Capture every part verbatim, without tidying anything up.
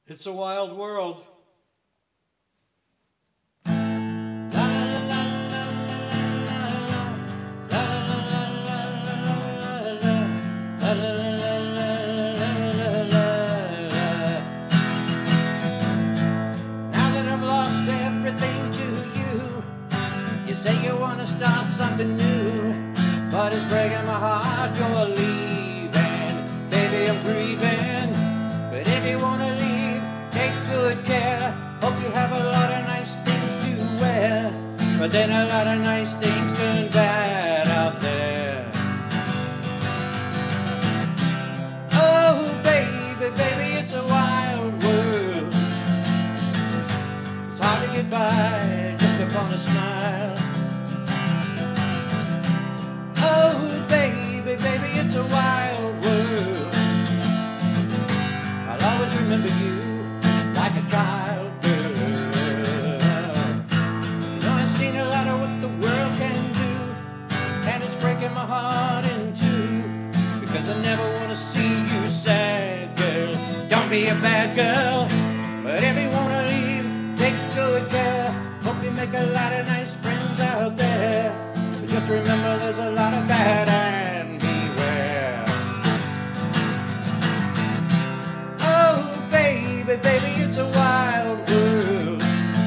It's a wild world. Say you want to start something new, but it's breaking my heart you're leaving. Baby, I'm grieving, but if you want to leave, take good care. Hope you have a lot of nice things to wear, but then a lot of nice things turn bad out there. Oh, baby, baby, it's a wild world. It's hard to get by just upon a smile. Oh, baby, baby, it's a wild world. I'll always remember you like a child girl. You know, I've seen a lot of what the world can do, and it's breaking my heart in two, because I never want to see you sad, girl. Don't be a bad girl, but if you want to leave, take good care. Hope you make a lot of nice friends out there. Just remember there's a lot of bad and beware. Oh, baby, baby, it's a wild world.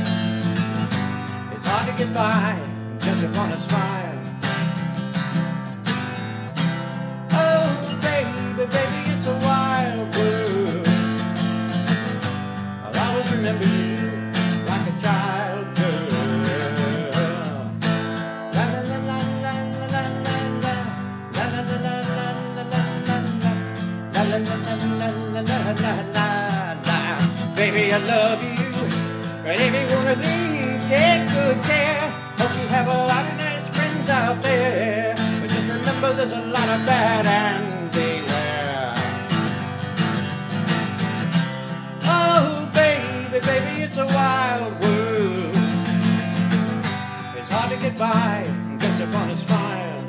It's hard to get by just upon a smile. Oh, baby, baby, it's a wild world. I'll always remember you like a child girl. Baby, I love you, but if you wanna leave, take good care. Hope you have a lot of nice friends out there, but just remember there's a lot of bad and beware. Oh, baby, baby, it's a wild world. It's hard to get by just upon a smile.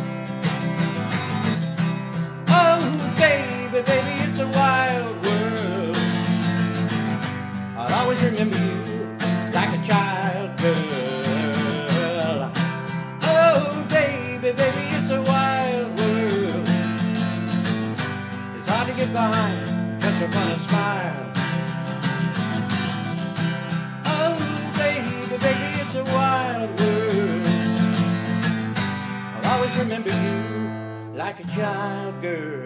Oh, baby, baby, it's a wild world. I'll always remember you like a child girl. Oh, baby, baby, it's a wild world. It's hard to get by just upon a smile. Oh, baby, baby, it's a wild world. I'll always remember you like a child girl.